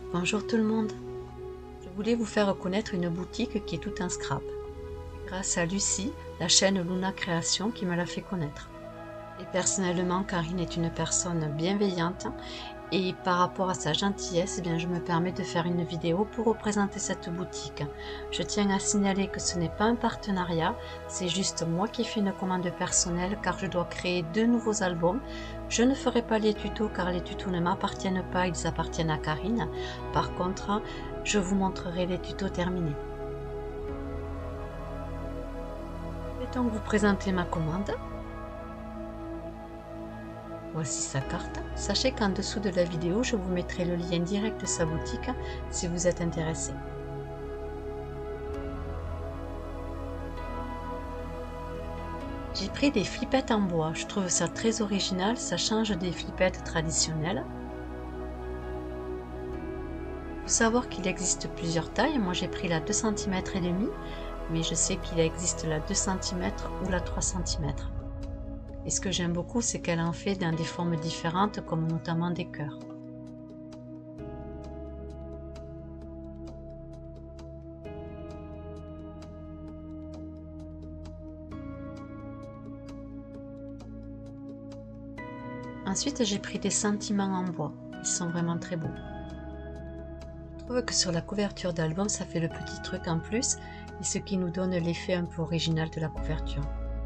Bonjour tout le monde. Je voulais vous faire connaître une boutique qui est tout un scrap. Grâce à Lucie, la chaîne Luna Création qui me l'a fait connaître. Et personnellement, Karine est une personne bienveillante et par rapport à sa gentillesse, eh bien, je me permets de faire une vidéo pour représenter cette boutique. Je tiens à signaler que ce n'est pas un partenariat, c'est juste moi qui fais une commande personnelle car je dois créer 2 nouveaux albums. Je ne ferai pas les tutos car les tutos ne m'appartiennent pas, ils appartiennent à Karine. Par contre, je vous montrerai les tutos terminés. Je vais donc vous présenter ma commande. Voici sa carte. Sachez qu'en dessous de la vidéo, je vous mettrai le lien direct de sa boutique si vous êtes intéressé. J'ai pris des flippettes en bois. Je trouve ça très original, ça change des flippettes traditionnelles. Il faut savoir qu'il existe plusieurs tailles. Moi j'ai pris la 2 cm et demi, mais je sais qu'il existe la 2 cm ou la 3 cm. Et ce que j'aime beaucoup, c'est qu'elle en fait dans des formes différentes, comme notamment des cœurs. Ensuite, j'ai pris des sentiments en bois. Ils sont vraiment très beaux. Je trouve que sur la couverture d'album, ça fait le petit truc en plus, et ce qui nous donne l'effet un peu original de la couverture.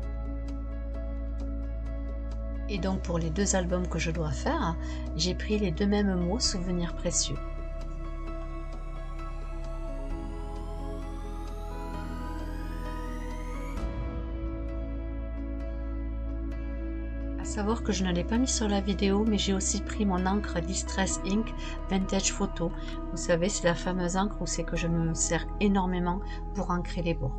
Et donc pour les 2 albums que je dois faire, j'ai pris les 2 mêmes mots, souvenirs précieux. À savoir que je ne l'ai pas mis sur la vidéo, mais j'ai aussi pris mon encre Distress Ink Vintage Photo. Vous savez, c'est la fameuse encre où c'est que je me sers énormément pour ancrer les bords.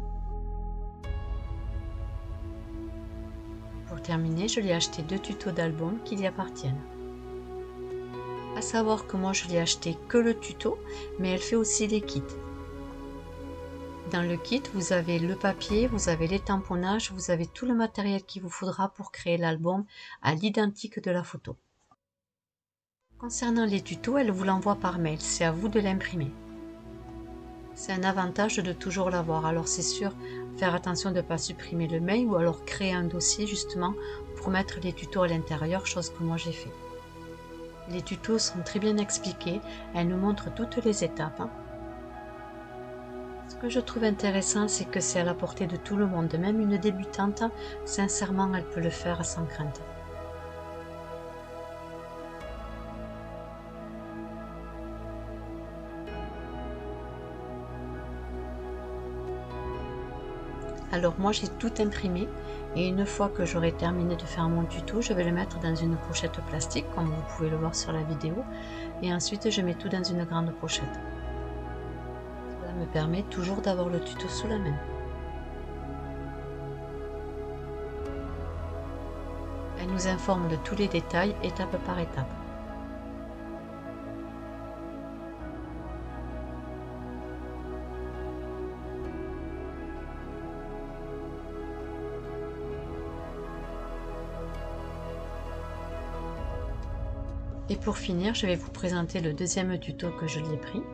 Pour terminer, je lui ai acheté 2 tutos d'album qui y appartiennent. À savoir que moi je lui ai acheté que le tuto, mais elle fait aussi les kits. Dans le kit, vous avez le papier, vous avez les tamponnages, vous avez tout le matériel qu'il vous faudra pour créer l'album à l'identique de la photo. Concernant les tutos, elle vous l'envoie par mail, c'est à vous de l'imprimer. C'est un avantage de toujours l'avoir, alors c'est sûr, faire attention de ne pas supprimer le mail ou alors créer un dossier justement pour mettre les tutos à l'intérieur, chose que moi j'ai fait. Les tutos sont très bien expliqués, elles nous montrent toutes les étapes. Ce que je trouve intéressant, c'est que c'est à la portée de tout le monde, même une débutante, sincèrement elle peut le faire sans crainte. Alors moi j'ai tout imprimé et une fois que j'aurai terminé de faire mon tuto, je vais le mettre dans une pochette plastique comme vous pouvez le voir sur la vidéo et ensuite je mets tout dans une grande pochette. Cela me permet toujours d'avoir le tuto sous la main. Elle nous informe de tous les détails étape par étape. Et pour finir, je vais vous présenter le 2e tuto que je lui ai pris.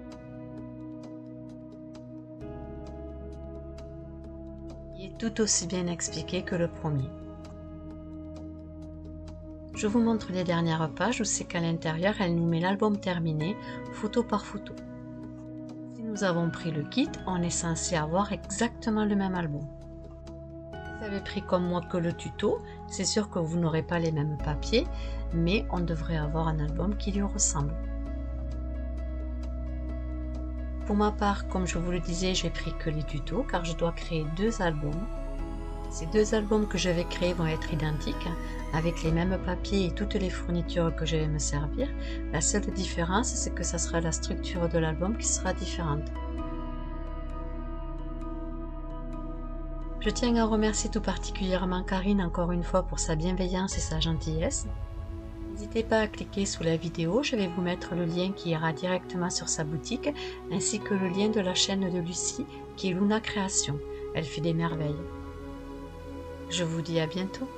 Il est tout aussi bien expliqué que le premier. Je vous montre les dernières pages où c'est qu'à l'intérieur, elle nous met l'album terminé, photo par photo. Si nous avons pris le kit, on est censé avoir exactement le même album. Si vous avez pris comme moi que le tuto, c'est sûr que vous n'aurez pas les mêmes papiers, mais on devrait avoir un album qui lui ressemble. Pour ma part, comme je vous le disais, j'ai pris que les tutos car je dois créer 2 albums. Ces 2 albums que je vais créer vont être identiques, avec les mêmes papiers et toutes les fournitures que je vais me servir. La seule différence, c'est que ça sera la structure de l'album qui sera différente. Je tiens à remercier tout particulièrement Karine encore une fois pour sa bienveillance et sa gentillesse. N'hésitez pas à cliquer sous la vidéo, je vais vous mettre le lien qui ira directement sur sa boutique, ainsi que le lien de la chaîne de Lucie qui est Luna Création. Elle fait des merveilles. Je vous dis à bientôt.